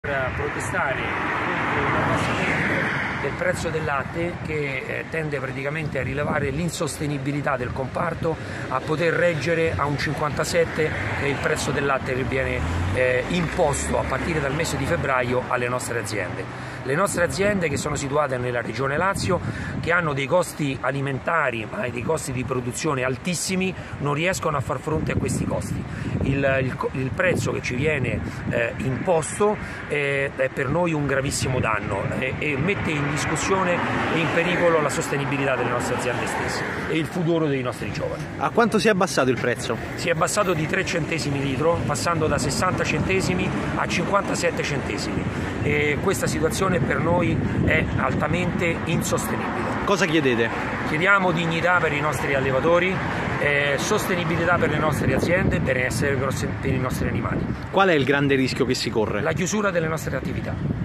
Per protestare contro un abbassamento del prezzo del latte che tende praticamente a rilevare l'insostenibilità del comparto, a poter reggere a un 57 che è il prezzo del latte che viene imposto a partire dal mese di febbraio alle nostre aziende. Le nostre aziende, che sono situate nella regione Lazio, che hanno dei costi alimentari ma dei costi di produzione altissimi, non riescono a far fronte a questi costi. Il prezzo che ci viene imposto è per noi un gravissimo danno e mette in discussione e in pericolo la sostenibilità delle nostre aziende stesse e il futuro dei nostri giovani. A quanto si è abbassato il prezzo? Si è abbassato di 3 centesimi litro, passando da 60 centesimi a 57 centesimi, e questa situazione per noi è altamente insostenibile. Cosa chiedete? Chiediamo dignità per i nostri allevatori, sostenibilità per le nostre aziende e benessere per i nostri animali. Qual è il grande rischio che si corre? La chiusura delle nostre attività.